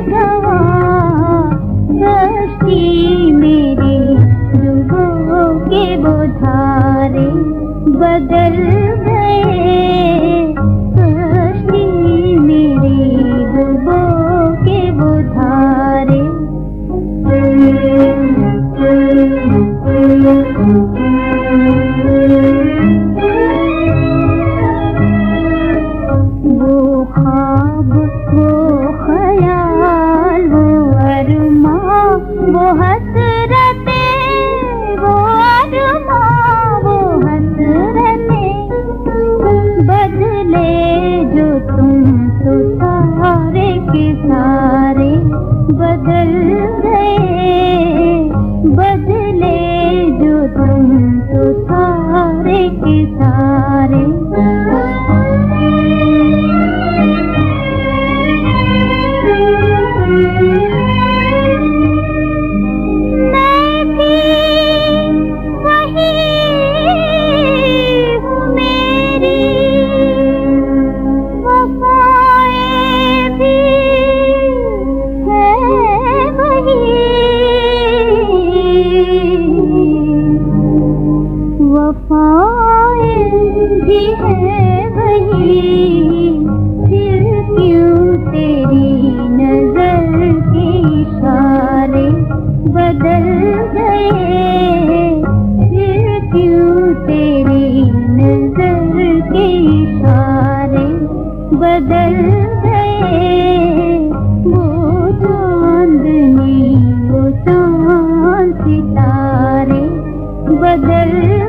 गवा कश्ती मेरी डूबो के वो धारे बदल गए कश्ती मेरी डूबो के वो धारे वो ख्वाब वो ख्याल वो अरमां वो हसरतें वो अरमां वो हसरतें बदले जो तुम तो सारे के सारे बदल गए बदले जो तुम तो सारे के सारे मैं भी वही हूँ मेरी वफाएं भी है वही वफाएं भी है वही फिर क्यों तेरी नजर के इशारे बदल गए फिर क्यों तेरी नजर के इशारे बदल गए वो चांदनी वो चांद सितारे बदल